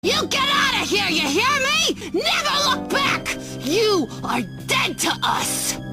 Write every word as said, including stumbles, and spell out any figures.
You get out of here, you hear me? Never look back! You are dead to us!